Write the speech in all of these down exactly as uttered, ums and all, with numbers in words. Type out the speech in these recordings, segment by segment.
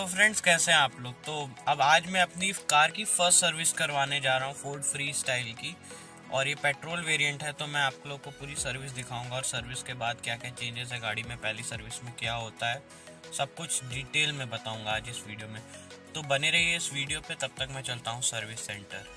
Friends, कैसे हैं आप लोग। तो अब आज मैं अपनी कार की फर्स्ट सर्विस करवाने जा रहा हूँ, फोर्ड फ्री स्टाइल की। और ये पेट्रोल वेरिएंट है, तो मैं आप लोग को पूरी सर्विस दिखाऊंगा और सर्विस के बाद क्या क्या चेंजेस है गाड़ी में, पहली सर्विस में क्या होता है, सब कुछ डिटेल में बताऊंगा आज इस वीडियो में। तो बने रहिए इस वीडियो पे, तब तक मैं चलता हूँ सर्विस सेंटर।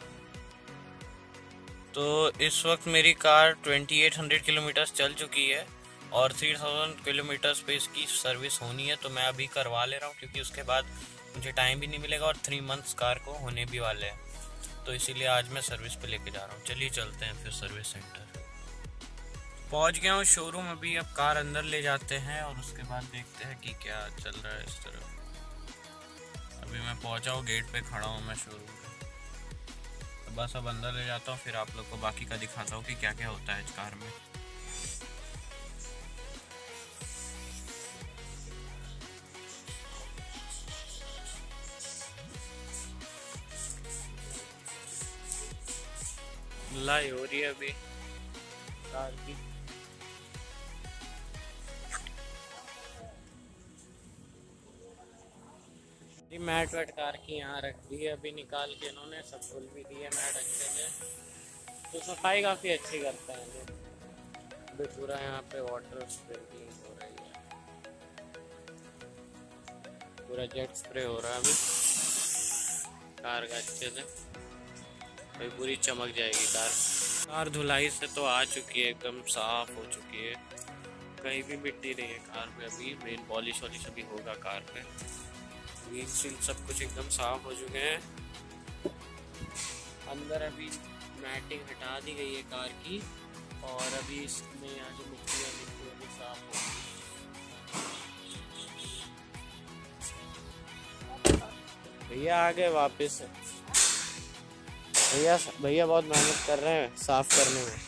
तो इस वक्त मेरी कार अट्ठाईस सौ किलोमीटर चल चुकी है और तीन हज़ार किलोमीटर्स पे इसकी सर्विस होनी है। तो मैं अभी करवा ले रहा हूँ क्योंकि उसके बाद मुझे टाइम भी नहीं मिलेगा और थ्री मंथ्स कार को होने भी वाले हैं, तो इसीलिए आज मैं सर्विस पे लेके जा रहा हूँ। चलिए चलते हैं फिर सर्विस सेंटर। पहुँच गया हूँ शोरूम, अभी अब कार अंदर ले जाते हैं और उसके बाद देखते हैं कि क्या चल रहा है इस तरफ। अभी मैं पहुँचा हूँ, गेट पे खड़ा हूँ मैं शोरूम पे। तो बस अब अंदर ले जाता हूँ, फिर आप लोग को बाकी का दिखाता हूँ कि क्या क्या होता है इस कार में। धुलाई हो रही है अभी कार की। मैट वैट कार की यहाँ रख दी है, अभी निकाल के इन्होंने सब धुल भी दी है मैट अच्छे से। तो सफाई काफ़ी अच्छी करते हैं लोग। अभी पूरा यहाँ पे वाटर स्प्रेइंग हो रही है, पूरा जेट स्प्रे हो रहा है अभी कार का अच्छे से। अभी पूरी चमक जाएगी कार। कार धुलाई से तो आ चुकी है, एकदम साफ हो चुकी है, कहीं भी मिट्टी नहीं है कार पे। अभी मेन पॉलिश वॉलिश अभी होगा कार पे। व्हील सील सब कुछ एकदम साफ हो चुके हैं। अंदर अभी मैटिंग हटा दी गई है कार की और अभी इसमें यहाँ जो मिट्टी है मिट्टी अभी साफ हो। भैया आ गए वापस। भैया भैया बहुत मेहनत कर रहे हैं साफ करने में।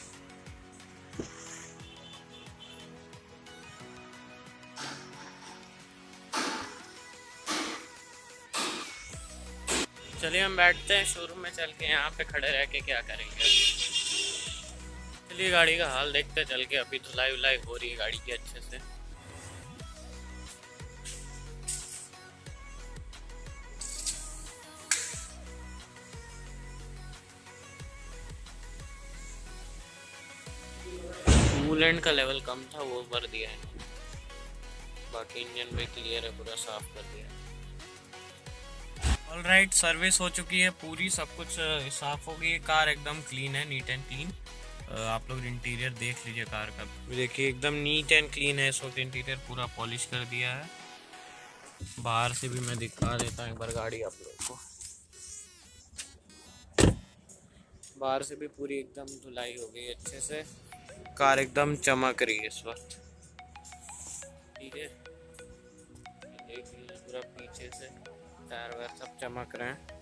चलिए हम बैठते हैं शोरूम में, चल के यहाँ पे खड़े रह के क्या करेंगे। चलिए गाड़ी का हाल देखते चल के। अभी धुलाई वुलाई हो रही है गाड़ी की अच्छे से। कूलेंट का लेवल कम था, वो भर दिया है। बाकी इंजन भी क्लियर है, पूरा साफ कर दिया है। ऑलराइट, सर्विस हो चुकी है पूरी, सब कुछ साफ हो गई है। कार एकदम क्लीन है, नीट एंड क्लीन। आप लोग इंटीरियर देख लीजिए कार का, देखिए एकदम नीट एंड क्लीन है इस वक्त। इंटीरियर पूरा पॉलिश कर दिया है। बाहर से भी मैं दिखा देता हूँ एक बार गाड़ी आप लोग को। बाहर से भी पूरी एकदम धुलाई हो गई अच्छे से, कार एकदम चमक रही है इस वक्त। ठीक है, देख लीजिए पूरा पीछे से टायर वायर सब चमक रहे हैं।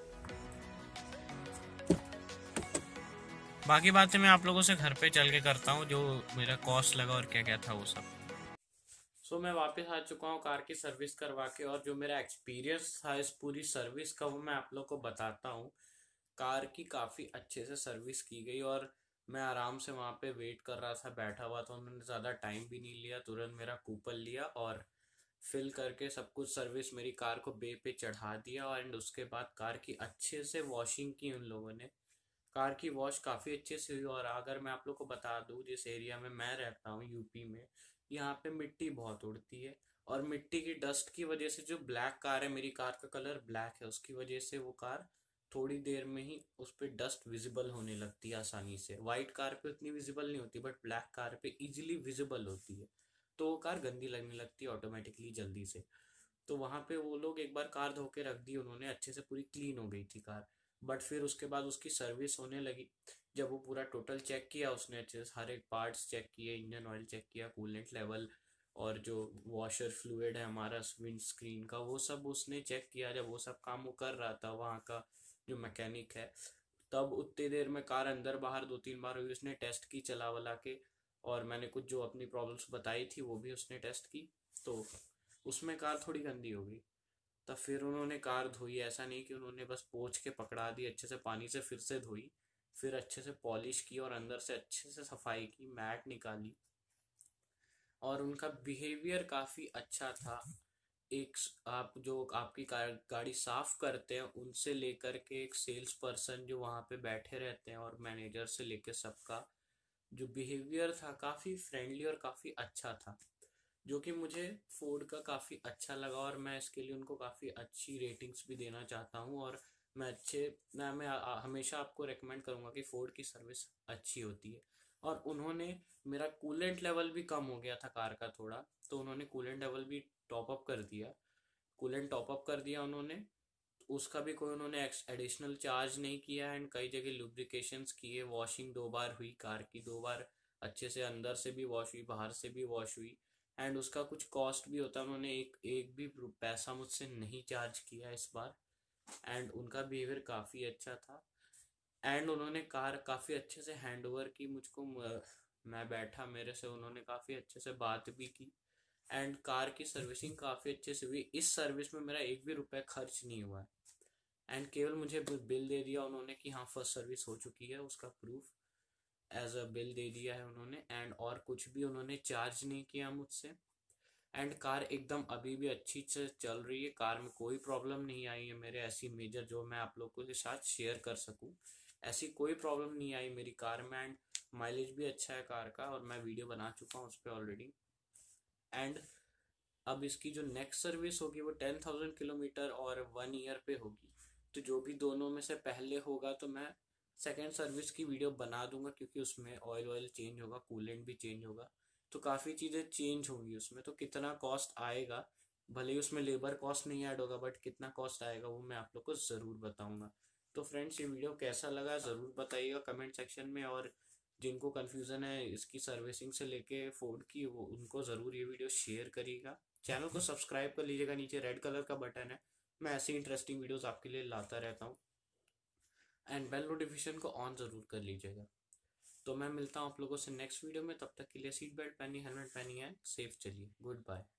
बाकी बातें मैं आप लोगों से घर पे चल के करता हूँ, जो मेरा कॉस्ट लगा और क्या क्या था वो सब। सो so, मैं वापस आ चुका हूँ कार की सर्विस करवा के, और जो मेरा एक्सपीरियंस था इस पूरी सर्विस का वो मैं आप लोग को बताता हूँ। कार की काफ़ी अच्छे से सर्विस की गई और मैं आराम से वहाँ पे वेट कर रहा था, बैठा हुआ था। उन्होंने ज़्यादा टाइम भी नहीं लिया, तुरंत मेरा कूपन लिया और फिल करके सब कुछ सर्विस मेरी कार को बे पे चढ़ा दिया। एंड उसके बाद कार की अच्छे से वॉशिंग की उन लोगों ने। कार की वॉश काफ़ी अच्छे से हुई। और अगर मैं आप लोग को बता दूँ, जिस एरिया में मैं रहता हूँ यूपी में, यहाँ पे मिट्टी बहुत उड़ती है और मिट्टी की डस्ट की वजह से जो ब्लैक कार है, मेरी कार का कलर ब्लैक है, उसकी वजह से वो कार थोड़ी देर में ही उस पर डस्ट विजिबल होने लगती है आसानी से। वाइट कार पे उतनी विजिबल नहीं होती, बट ब्लैक कार पे इजीली विजिबल होती है, तो वो कार गंदी लगने लगती है ऑटोमेटिकली जल्दी से। तो वहाँ पे वो लोग एक बार कार धो के रख दी उन्होंने, अच्छे से पूरी क्लीन हो गई थी कार। बट फिर उसके बाद उसकी सर्विस होने लगी। जब वो पूरा टोटल चेक किया उसने, अच्छे से हर एक पार्ट्स चेक किए, इंजन ऑयल चेक किया, कूलेंट लेवल और जो वॉशर फ्लूइड है हमारा विंड स्क्रीन का, वो सब उसने चेक किया। जब वो सब काम वो कर रहा था वहाँ का जो मैकेनिक है, तब उतनी देर में कार अंदर बाहर दो तीन बार हुई, उसने टेस्ट की चला वला के। और मैंने कुछ जो अपनी प्रॉब्लम्स बताई थी वो भी उसने टेस्ट की, तो उसमें कार थोड़ी गंदी हो गई। तब फिर उन्होंने कार धोई। ऐसा नहीं कि उन्होंने बस पोंछ के पकड़ा दी, अच्छे से पानी से फिर से धोई, फिर अच्छे से पॉलिश की और अंदर से अच्छे से सफाई की, मैट निकाली। और उनका बिहेवियर काफ़ी अच्छा था। एक आप जो आपकी गाड़ी साफ करते हैं उनसे लेकर के एक सेल्स पर्सन जो वहाँ पे बैठे रहते हैं और मैनेजर से लेकर सबका जो बिहेवियर था काफ़ी फ्रेंडली और काफ़ी अच्छा था, जो कि मुझे फोर्ड का काफ़ी अच्छा लगा और मैं इसके लिए उनको काफ़ी अच्छी रेटिंग्स भी देना चाहता हूँ। और मैं अच्छे मैं मैं आ, आ, हमेशा आपको रेकमेंड करूँगा कि फोर्ड की सर्विस अच्छी होती है। और उन्होंने मेरा कूलेंट लेवल भी कम हो गया था कार का थोड़ा, तो उन्होंने कूलेंट लेवल भी टॉप अप कर दिया कूलेंट टॉप अप कर दिया उन्होंने। उसका भी कोई उन्होंने एडिशनल चार्ज नहीं किया। एंड कई जगह लुब्रिकेशंस किए, वॉशिंग दो बार हुई कार की, दो बार अच्छे से अंदर से भी वॉश हुई, बाहर से भी वॉश हुई। एंड उसका कुछ कॉस्ट भी होता है, उन्होंने एक एक भी पैसा मुझसे नहीं चार्ज किया इस बार। एंड उनका बिहेवियर काफ़ी अच्छा था। एंड उन्होंने कार काफ़ी अच्छे से हैंड ओवर की मुझको। म- मैं बैठा, मेरे से उन्होंने काफ़ी अच्छे से बात भी की। एंड कार की सर्विसिंग काफ़ी अच्छे से हुई। इस सर्विस में मेरा एक भी रुपया खर्च नहीं हुआ है। एंड केवल मुझे बिल दे दिया उन्होंने कि हाँ फर्स्ट सर्विस हो चुकी है, उसका प्रूफ एज अ बिल दे दिया है उन्होंने। एंड और कुछ भी उन्होंने चार्ज नहीं किया मुझसे। एंड कार एकदम अभी भी अच्छी से चल रही है, कार में कोई प्रॉब्लम नहीं आई है मेरे ऐसी मेजर जो मैं आप लोगों के साथ शेयर कर सकूं। ऐसी कोई प्रॉब्लम नहीं आई मेरी कार में। एंड माइलेज भी अच्छा है कार का, और मैं वीडियो बना चुका हूँ उस पर ऑलरेडी। एंड अब इसकी जो नेक्स्ट सर्विस होगी वो टेन थाउजेंड किलोमीटर और वन ईयर पे होगी। तो जो भी दोनों में से पहले होगा तो मैं सेकेंड सर्विस की वीडियो बना दूंगा, क्योंकि उसमें ऑयल ऑयल चेंज होगा, कूलेंट भी चेंज होगा, तो काफ़ी चीज़ें चेंज होंगी उसमें। तो कितना कॉस्ट आएगा, भले ही उसमें लेबर कॉस्ट नहीं ऐड होगा, बट कितना कॉस्ट आएगा वो मैं आप लोग को ज़रूर बताऊंगा। तो फ्रेंड्स, ये वीडियो कैसा लगा ज़रूर बताइएगा कमेंट सेक्शन में। और जिनको कन्फ्यूज़न है इसकी सर्विसिंग से लेके फोर्ड की, वो उनको ज़रूर ये वीडियो शेयर करिएगा। चैनल को सब्सक्राइब कर लीजिएगा, नीचे रेड कलर का बटन है। मैं ऐसी इंटरेस्टिंग वीडियोस आपके लिए लाता रहता हूँ। एंड बेल नोटिफिकेशन को ऑन ज़रूर कर लीजिएगा। तो मैं मिलता हूँ आप लोगों से नेक्स्ट वीडियो में, तब तक के लिए सीट बेल्ट पहनी, हेलमेट पहनी है, सेफ चलिए, गुड बाय।